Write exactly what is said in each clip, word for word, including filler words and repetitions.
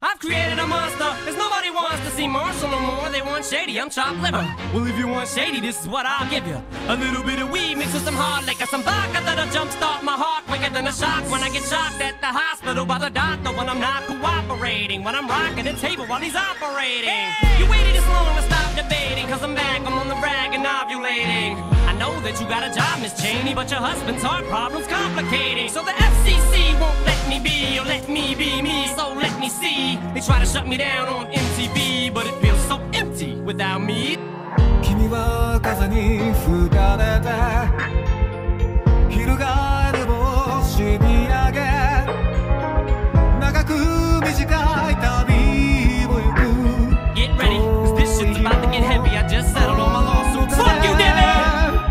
I've created a monster, cause nobody wants to see Marshall no more. They want shady, I'm chopped liver. Well, if you want shady, this is what I'll give you. A little bit of weed mixed with some hard liquor, some vodka that'll jumpstart my heart quicker than a shock when I get shocked at the hospital by the doctor when I'm not cooperating, when I'm rocking the table while he's operating. Hey! You waited this long to stop debating, cause I'm back, I'm on the rag and ovulating. I know that you got a job, Miss Cheney, but your husband's heart problem's complicating. So the F C C won't let me be, or let me be me, so let me see. They try to shut me down on M T V, but it feels so empty without me. 君は風に吹かれて翻る星に上げ長く短い旅を行く Get ready, cause this shit's about to get heavy. I just settled on my lawsuit. Fuck you, Dudley!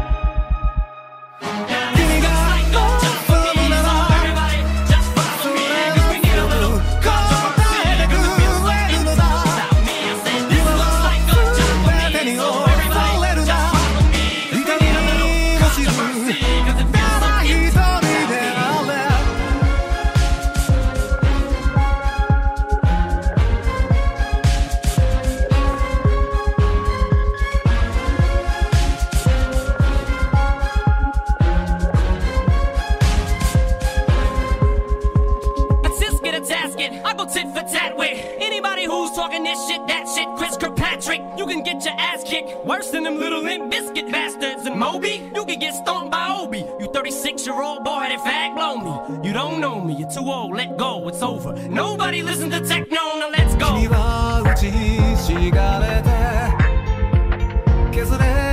Tit for tat with anybody who's talking this shit, that shit. Chris Kirkpatrick, you can get your ass kicked worse than them little Limp Bizkit bastards. And Moby, you can get stomped by Obi. You thirty-six year old boy, that fag blow me. You don't know me, you're too old, let go, it's over. Nobody listen to techno, now let's go. 君は打ちひしがれて削れ